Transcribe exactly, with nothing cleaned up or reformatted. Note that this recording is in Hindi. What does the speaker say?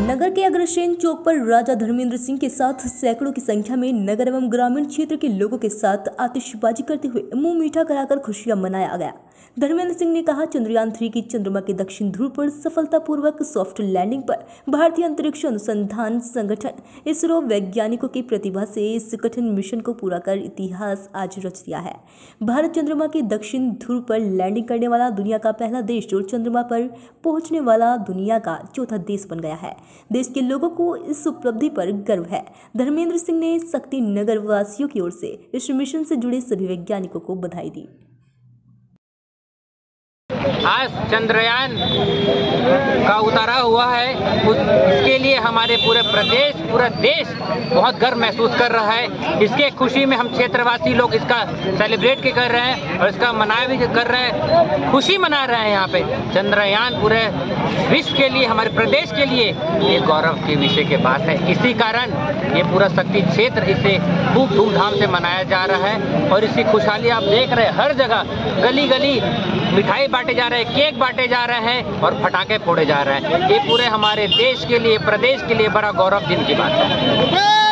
नगर के अग्रसेन चौक पर राजा धर्मेंद्र सिंह के साथ सैकड़ों की संख्या में नगर एवं ग्रामीण क्षेत्र के लोगों के साथ आतिशबाजी करते हुए मुंह मीठा कराकर खुशियां मनाया गया। धर्मेंद्र सिंह ने कहा, चंद्रयान थ्री की चंद्रमा के दक्षिण ध्रुव पर सफलतापूर्वक सॉफ्ट लैंडिंग पर भारतीय अंतरिक्ष अनुसंधान संगठन इसरो वैज्ञानिकों की प्रतिभा से इस कठिन मिशन को पूरा कर इतिहास आज रच दिया है। भारत चंद्रमा के दक्षिण ध्रुव पर लैंडिंग करने वाला दुनिया का पहला देश और चंद्रमा पर पहुंचने वाला दुनिया का चौथा देश बन गया है। देश के लोगों को इस उपलब्धि पर गर्व है। धर्मेंद्र सिंह ने शक्ति नगर वासियों की ओर से इस मिशन से जुड़े सभी वैज्ञानिकों को बधाई दी। आज चंद्रयान का उतारा हुआ है, उस इसके लिए हमारे पूरे प्रदेश पूरा देश बहुत गर्व महसूस कर रहा है। इसके खुशी में हम क्षेत्रवासी लोग इसका सेलिब्रेट भी कर रहे हैं और इसका मनाया भी कर रहे हैं, खुशी मना रहे हैं। यहाँ पे चंद्रयान पूरे विश्व के लिए, हमारे प्रदेश के लिए ये गौरव के विषय की बात है। इसी कारण ये पूरा शक्ति क्षेत्र इसे खूब धूमधाम से मनाया जा रहा है और इसकी खुशहाली आप देख रहे हैं। हर जगह गली गली मिठाई बांटे जा रहे हैं, केक बांटे जा रहे हैं और पटाखे फोड़े जा रहे हैं। ये पूरे हमारे देश के लिए, प्रदेश के लिए बड़ा गौरव दिन की बात है।